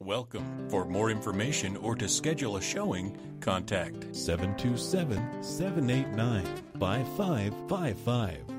Welcome. For more information or to schedule a showing, contact 727 789 5555.